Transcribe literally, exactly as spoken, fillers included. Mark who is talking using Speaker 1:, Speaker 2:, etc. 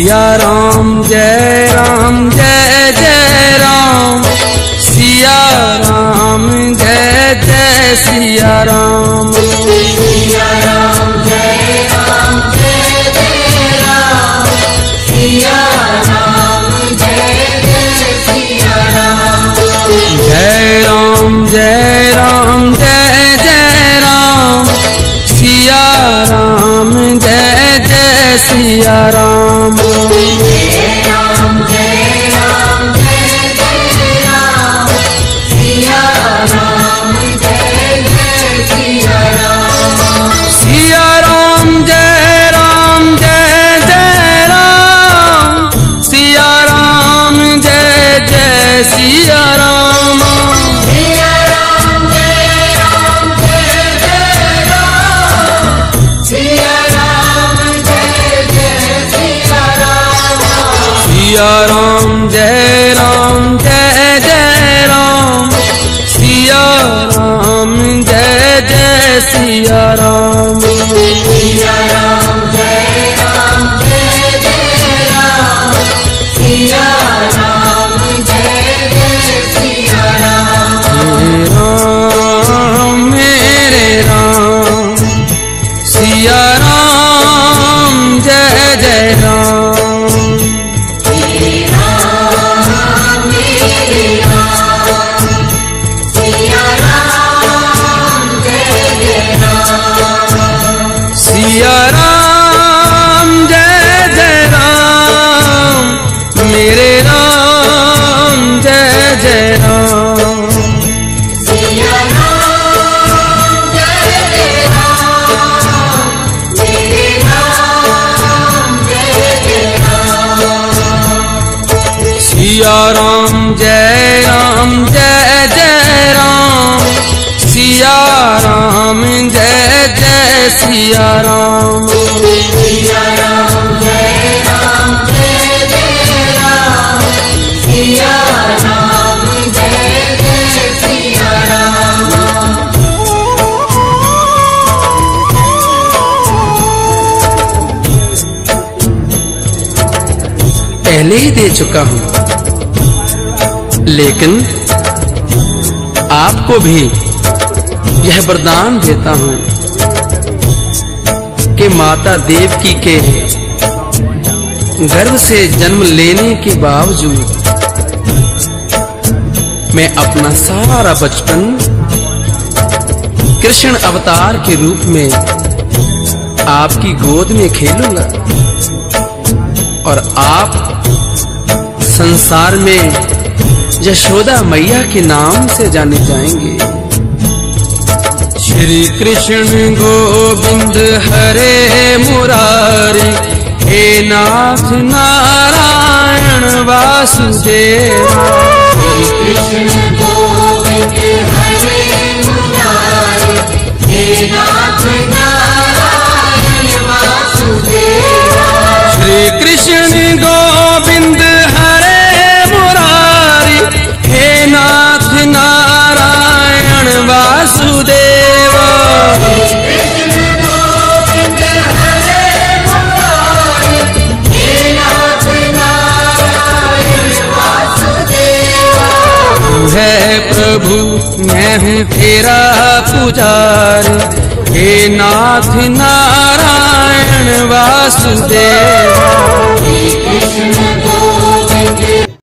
Speaker 1: सिया राम जय राम जय जय राम, सिया राम जय जय सिया राम।
Speaker 2: सिया राम जय राम जय जय राम, सिया राम जय जय सिया राम।
Speaker 1: जय राम जय राम जय जय राम, सिया राम जय जय सिया राम।
Speaker 2: जय राम जय राम जय जय राम, सिया राम जय जय सिया राम।
Speaker 1: सिया राम जय राम जय जय राम, सिया राम जय जय सिया राम।
Speaker 2: सिया राम जय राम जय जय राम, सिया राम जय जय सिया राम।
Speaker 1: सिया राम जय राम जय जय राम, सिया राम जय जय सिया राम।
Speaker 2: सिया राम जय राम जय जय राम, सिया राम जय जय सिया राम।
Speaker 1: राम मेरे राम, सिया राम जय जय राम।
Speaker 2: मेरे राम मेरे राम, सिया राम जय जय राम।
Speaker 1: सिया राम जय जय राम, मेरे राम जय जय राम।
Speaker 2: सिया राम जय जय राम, मेरे राम जय जय राम।
Speaker 1: सिया राम जय राम जय जय राम, सिया राम जय जय सिया राम।
Speaker 2: सिया राम जय राम जय जय राम, सिया राम जय जय सिया राम।
Speaker 1: पहले ही दे चुका हूं, लेकिन आपको भी यह वरदान देता हूं कि माता देवकी के गर्भ से जन्म लेने के बावजूद मैं अपना सारा बचपन कृष्ण अवतार के रूप में आपकी गोद में खेलूंगा और आप संसार में यशोदा मैया के नाम से जाने जाएंगे। श्री कृष्ण गोविंद हरे मुरारी, हे नाथ नारायण वासुदेवा।
Speaker 2: श्री कृष्ण गोविंद हरे मुरारी, हे नाथ नारायण वासुदेवा।
Speaker 1: श्री कृष्ण गोविंद हरे मुरारी, हे नाथ नारायण वासुदेवा। है प्रभु मैं हूँ तेरा पुजारी, हे नाथ नारायण